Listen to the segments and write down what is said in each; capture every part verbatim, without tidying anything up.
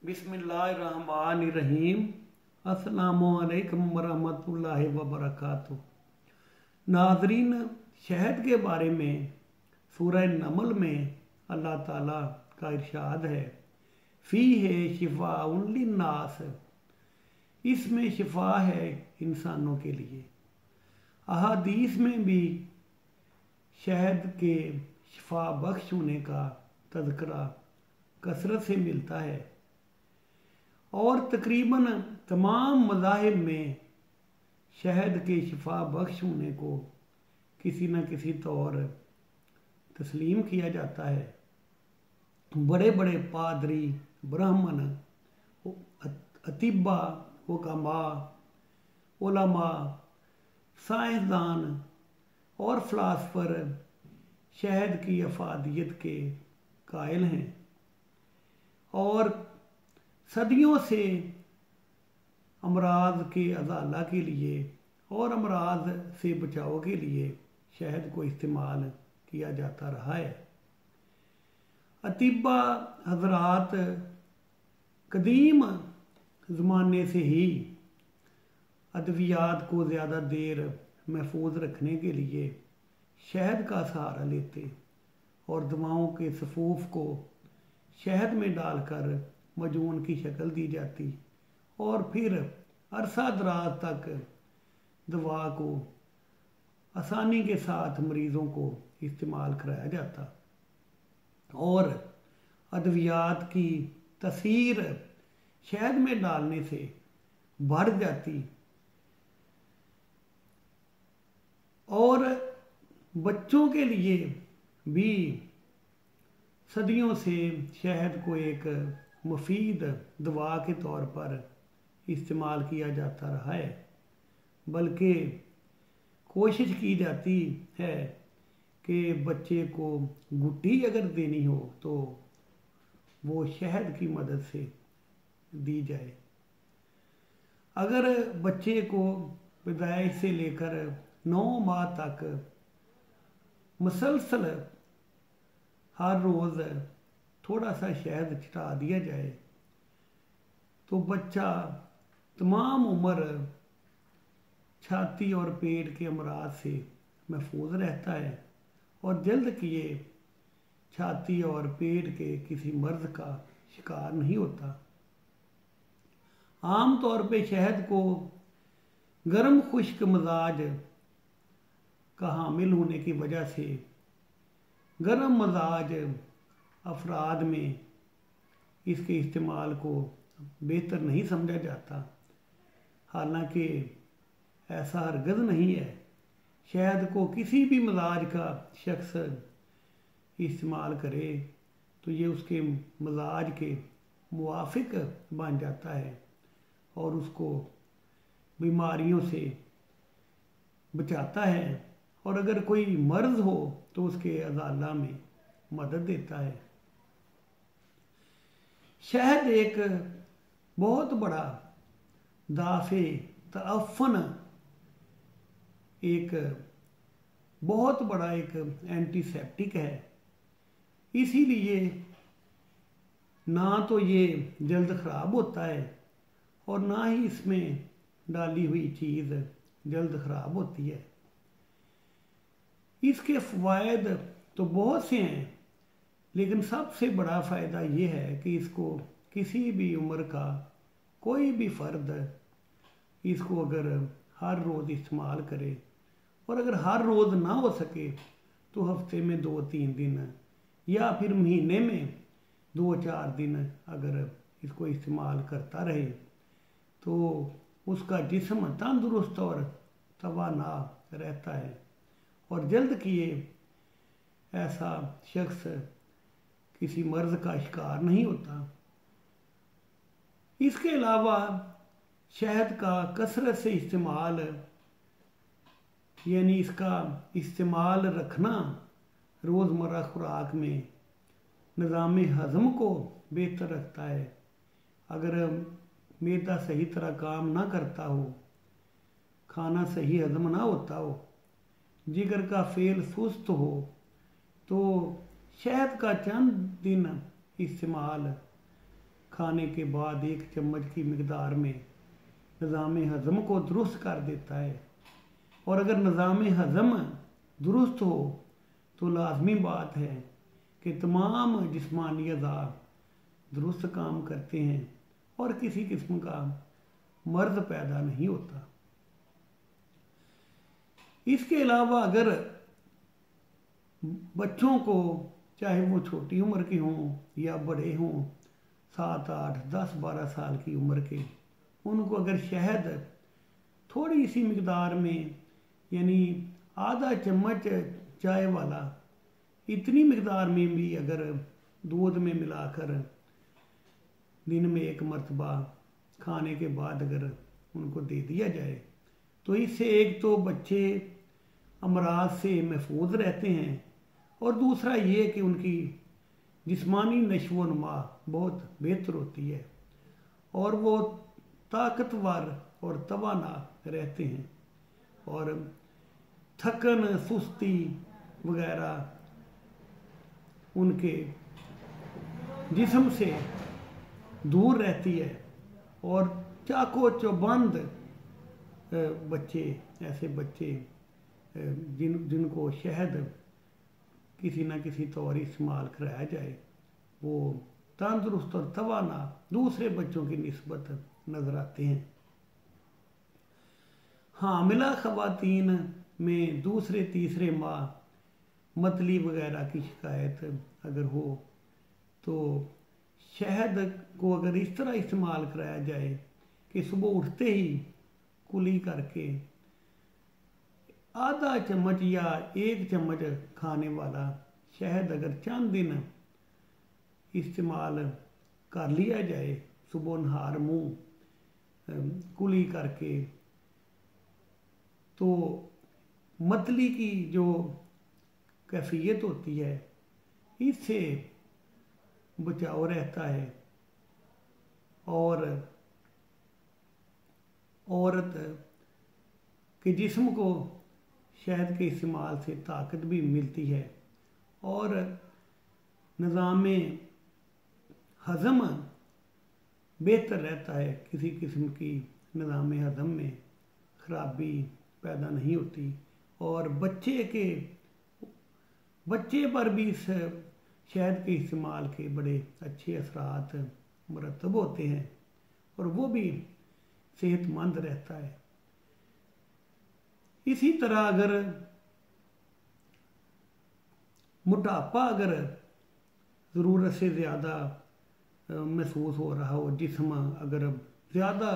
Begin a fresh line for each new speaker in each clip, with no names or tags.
बिस्मिल्लाहिर्रहमानिर्रहीम। अस्सलामुअलैकुम वरहमतुल्लाहि वबरकातुहू। नाज़रीन, शहद के बारे में सूरह नमल में अल्लाह ताला का इरशाद है, फ़ीहे शिफ़ाउन लिन्नास, इसमें शिफा है इंसानों के लिए। अहादीस में भी शहद के शिफा बख्श होने का तज़किरा कसरत से मिलता है और तकरीबन तमाम मज़ाहिब में शहद के शिफा बख्श होने को किसी न किसी तौर तस्लीम किया जाता है। बड़े बड़े पादरी, ब्राह्मण, अतिबा, हुक्मा, उलमा, साइंसदान और फ़िलासफ़र शहद की अफादियत के कायल हैं और सदियों से अमराज के अजाला के लिए और अमराज से बचाव के लिए शहद को इस्तेमाल किया जाता रहा है। अतिबा हजरात कदीम ज़माने से ही अद्वियात को ज़्यादा देर महफूज रखने के लिए शहद का सहारा लेते और दवाओं के सफ़ूफ को शहद में डालकर मजून की शक्ल दी जाती और फिर अरसा दराज तक दवा को आसानी के साथ मरीज़ों को इस्तेमाल कराया जाता और अद्वियात की तसीर शहद में डालने से बढ़ जाती और बच्चों के लिए भी सदियों से शहद को एक मुफीद दवा के तौर पर इस्तेमाल किया जाता रहा है। बल्कि कोशिश की जाती है कि बच्चे को गुट्टी अगर देनी हो तो वो शहद की मदद से दी जाए। अगर बच्चे को पैदाइश से लेकर नौ माह तक मुसलसल हर रोज़ थोड़ा सा शहद छिटा दिया जाए तो बच्चा तमाम उम्र छाती और पेट के अमराज से महफूज रहता है और जल्द किए छाती और पेट के किसी मर्ज का शिकार नहीं होता। आम तौर पे शहद को गर्म खुश्क मिजाज का हामिल होने की वजह से गर्म मिजाज अफराद में इसके इस्तेमाल को बेहतर नहीं समझा जाता। हालांकि ऐसा हरगिज़ नहीं है। शहद को किसी भी मिजाज का शख्स इस्तेमाल करे तो ये उसके मिजाज के मुवाफिक बन जाता है और उसको बीमारियों से बचाता है और अगर कोई मर्ज़ हो तो उसके अजाला में मदद देता है। शहद एक बहुत बड़ा दाफ़े तअफ़्फ़ुन, एक बहुत बड़ा एक एंटीसेप्टिक है। इसीलिए ना तो ये जल्द ख़राब होता है और ना ही इसमें डाली हुई चीज़ जल्द ख़राब होती है। इसके फ़वाइद तो बहुत से हैं, लेकिन सबसे बड़ा फ़ायदा ये है कि इसको किसी भी उम्र का कोई भी फ़र्द इसको अगर हर रोज़ इस्तेमाल करे और अगर हर रोज़ ना हो सके तो हफ्ते में दो तीन दिन या फिर महीने में दो चार दिन अगर इसको इस्तेमाल करता रहे तो उसका जिस्म तंदुरुस्त और तवाना रहता है और जल्द किए ऐसा शख्स किसी मर्ज़ का शिकार नहीं होता। इसके अलावा शहद का कसरत से इस्तेमाल यानी इसका इस्तेमाल रखना रोज़मर्रा खुराक में निज़ाम हज़म को बेहतर रखता है। अगर मैदा सही तरह काम ना करता हो, खाना सही हज़म ना होता हो, जिगर का फेल सुस्त हो तो शहद का चंद दिन इस्तेमाल खाने के बाद एक चम्मच की मिकदार में निज़ाम हज़म को दुरुस्त कर देता है। और अगर निज़ाम हज़म दुरुस्त हो तो लाजमी बात है कि तमाम जिस्मानी अज़ा दुरुस्त काम करते हैं और किसी किस्म का मर्ज पैदा नहीं होता। इसके अलावा अगर बच्चों को, चाहे वो छोटी उम्र के हों या बड़े हों, सात आठ दस बारह साल की उम्र के, उनको अगर शहद थोड़ी सी मिकदार में, यानी आधा चम्मच चाय वाला, इतनी मिकदार में भी अगर दूध में मिलाकर दिन में एक मर्तबा खाने के बाद अगर उनको दे दिया जाए तो इससे एक तो बच्चे अमराज से महफूज रहते हैं और दूसरा ये कि उनकी जिस्मानी नशो व नुमा बहुत बेहतर होती है और वो ताकतवर और तवाना रहते हैं और थकन, सुस्ती वगैरह उनके जिस्म से दूर रहती है। और चाको चौबंद बच्चे, ऐसे बच्चे जिन जिनको शहद किसी न किसी तौर इस्तेमाल कराया जाए, वो तंदुरुस्त और तवाना दूसरे बच्चों की निस्बत नज़र आते हैं। हामिला ख़वातीन में दूसरे तीसरे माह मतली वगैरह की शिकायत अगर हो तो शहद को अगर इस तरह इस्तेमाल कराया जाए कि सुबह उठते ही कुली करके आधा चम्मच या एक चम्मच खाने वाला शहद अगर चंद दिन इस्तेमाल कर लिया जाए, सुबह नहार मुँह कुली करके, तो मतली की जो कैफियत होती है इससे बचाव रहता है और औरत के जिस्म को शहद के इस्तेमाल से ताकत भी मिलती है और निज़ाम हज़म बेहतर रहता है। किसी किस्म की निज़ाम हज़म में ख़राबी पैदा नहीं होती और बच्चे के बच्चे पर भी इस शहद के इस्तेमाल के बड़े अच्छे असरात मुरतब होते हैं और वो भी सेहतमंद रहता है। इसी तरह अगर मोटापा अगर ज़रूरत से ज़्यादा महसूस हो रहा हो, जिस्म अगर ज़्यादा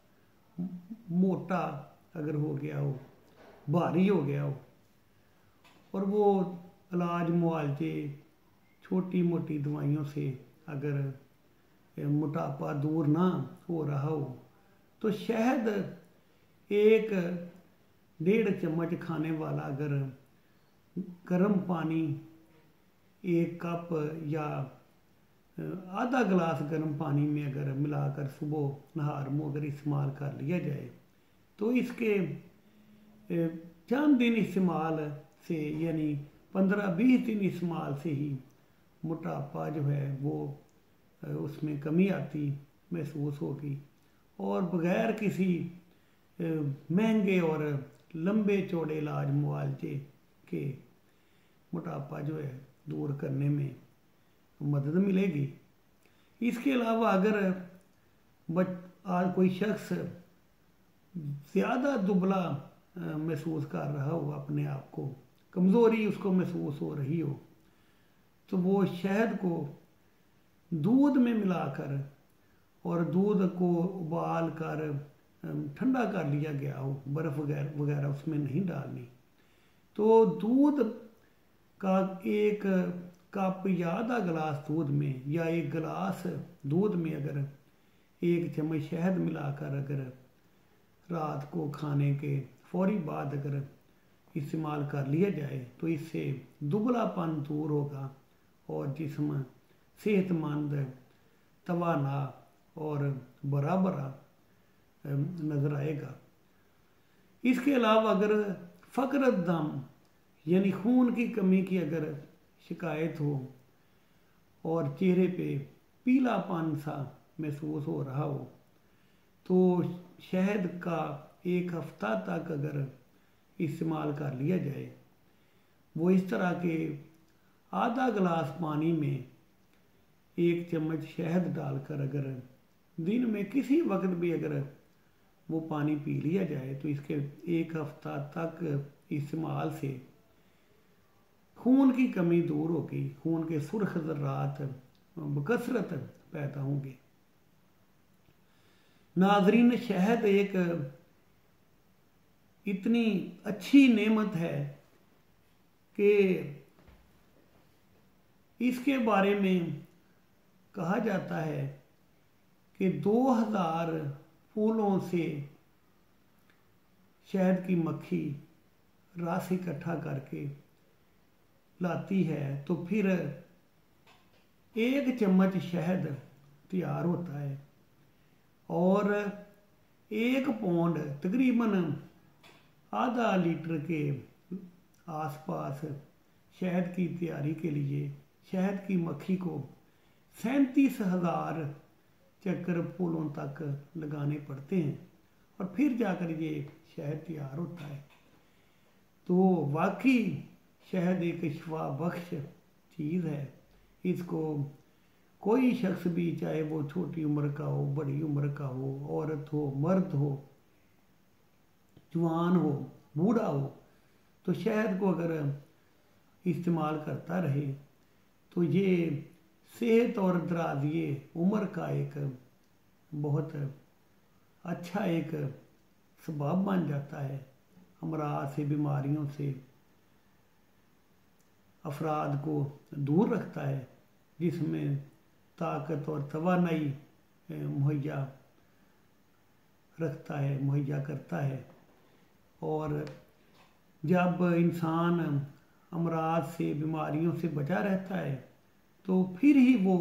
मोटा अगर हो गया हो, भारी हो गया हो और वो इलाज मुआलजे छोटी मोटी दवाइयों से अगर मोटापा दूर ना हो रहा हो तो शहद एक डेढ़ चम्मच खाने वाला अगर गर्म पानी एक कप या आधा गिलास गर्म पानी में अगर मिलाकर सुबह नहार मुँह अगर इस्तेमाल कर लिया जाए तो इसके चंद दिन इस्तेमाल से, यानी पंद्रह बीस दिन इस्तेमाल से ही मोटापा जो है वो उसमें कमी आती महसूस होगी और बग़ैर किसी महंगे और लंबे चौड़े इलाज मुआलजे के मोटापा जो है दूर करने में मदद मिलेगी। इसके अलावा अगर बच आज कोई शख्स ज़्यादा दुबला महसूस कर रहा हो, अपने आप को कमज़ोरी उसको महसूस हो रही हो, तो वो शहद को दूध में मिलाकर और दूध को उबाल कर ठंडा कर लिया गया हो, बर्फ़ वगैरह वगैरह उसमें नहीं डालनी, तो दूध का एक कप या आधा गिलास दूध में या एक गिलास दूध में अगर एक चम्मच शहद मिलाकर अगर रात को खाने के फौरी बाद अगर इस्तेमाल कर लिया जाए तो इससे दुबलापन दूर होगा और जिस्म सेहतमंद, तवाना और बरा बरा नज़र आएगा। इसके अलावा अगर फ़क़र दम यानी खून की कमी की अगर शिकायत हो और चेहरे पे पीलापन सा महसूस हो रहा हो तो शहद का एक हफ्ता तक अगर इस्तेमाल कर लिया जाए, वो इस तरह के आधा गिलास पानी में एक चम्मच शहद डालकर अगर दिन में किसी वक्त भी अगर वो पानी पी लिया जाए तो इसके एक हफ्ता तक इस्तेमाल से खून की कमी दूर होगी, खून के सुर्ख ज़र्रात बकसरत पैदा होंगे। नाजरीन, शहद एक इतनी अच्छी नेमत है कि इसके बारे में कहा जाता है कि दो हजार फूलों से शहद की मक्खी रस इकट्ठा करके लाती है तो फिर एक चम्मच शहद तैयार होता है और एक पौंड तकरीबन आधा लीटर के आसपास शहद की तैयारी के लिए शहद की मक्खी को सैंतीस हजार चक्कर फूलों तक लगाने पड़ते हैं और फिर जाकर ये शहद तैयार होता है। तो वाकई शहद एक शिफा बख्श चीज़ है। इसको कोई शख्स भी, चाहे वो छोटी उम्र का हो, बड़ी उम्र का हो, औरत हो, मर्द हो, जवान हो, बूढ़ा हो, तो शहद को अगर इस्तेमाल करता रहे तो ये सेहत और दराज़ी उम्र का एक बहुत अच्छा एक सबब बन जाता है। अमराज से, बीमारियों से अफराद को दूर रखता है, जिसमें ताकत और तवानाई मुहैया रखता है, मुहैया करता है। और जब इंसान अमराज से, बीमारियों से बचा रहता है तो फिर ही वो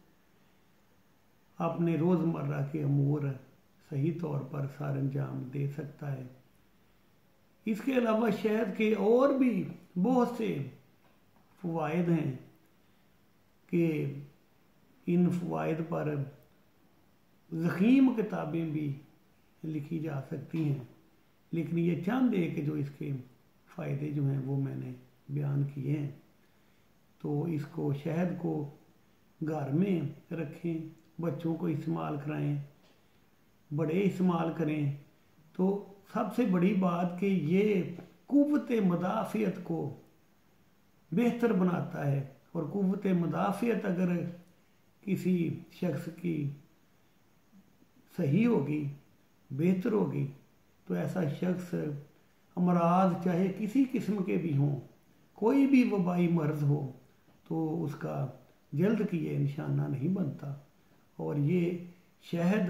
अपने रोज़मर्रा के अमूर सही तौर पर सर अंजाम दे सकता है। इसके अलावा शहद के और भी बहुत से फ़वाइद हैं कि इन फ़वाइद पर ज़ख़ीम किताबें भी लिखी जा सकती हैं, लेकिन ये चंद है कि जो इसके फ़ायदे जो हैं वो मैंने बयान किए हैं। तो इसको, शहद को घर में रखें, बच्चों को इस्तेमाल कराएं, बड़े इस्तेमाल करें। तो सबसे बड़ी बात कि ये क़ुव्वत मुदाफ़ियत को बेहतर बनाता है, और क़ुव्वत मुदाफ़ियत अगर किसी शख्स की सही होगी, बेहतर होगी, तो ऐसा शख्स अमराज चाहे किसी किस्म के भी हों, कोई भी वबाई मर्ज़ हो, तो उसका जल्द की ये निशाना नहीं बनता। और ये शहद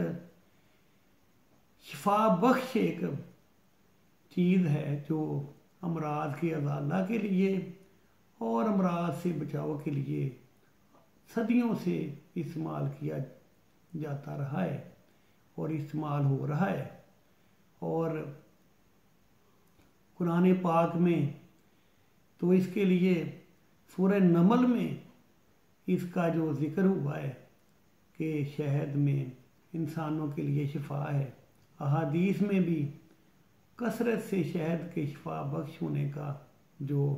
शिफा बख्श एक चीज़ है जो अमराज के अजाला के लिए और अमराज से बचाव के लिए सदियों से इस्तेमाल किया जाता रहा है और इस्तेमाल हो रहा है। और कुरान पाक में तो इसके लिए सूरह नमल में इसका जो ज़िक्र हुआ है कि शहद में इंसानों के लिए शिफा है, अहादीस में भी कसरत से शहद के शिफा बख्श होने का जो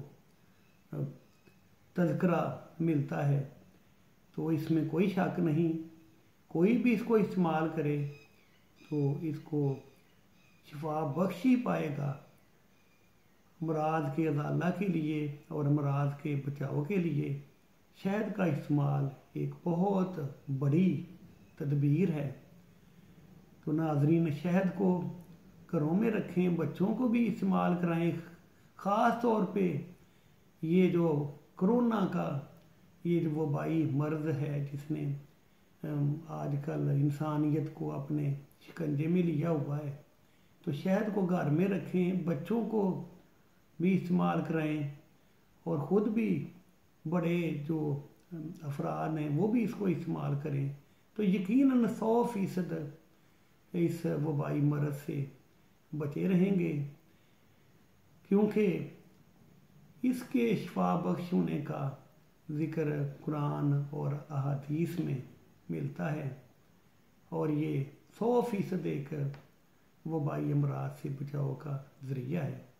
तज़किरा मिलता है, तो इसमें कोई शक नहीं। कोई भी इसको इस्तेमाल करे तो इसको शिफा बख्श ही पाएगा। अमराज के अजाला के लिए और अमराज के बचाव के लिए शहद का इस्तेमाल एक बहुत बड़ी तदबीर है। तो नाजरीन, शहद को घरों में रखें, बच्चों को भी इस्तेमाल कराएं। ख़ास तौर पे ये जो कोरोना का ये जो वबाई मर्ज़ है जिसने आजकल इंसानियत को अपने शिकंजे में लिया हुआ है, तो शहद को घर में रखें, बच्चों को भी इस्तेमाल कराएं और ख़ुद भी बड़े जो अफराद हैं वो भी इसको इस्तेमाल करें, तो यकीनन सौ फीसद इस वबाई मर्ज़ से बचे रहेंगे, क्योंकि इसके शिफा बख्श होने का ज़िक्र कुरान और अहादीस में मिलता है। और ये सौ फीसद एक वबाई अमराज से बचाव का ज़रिया है।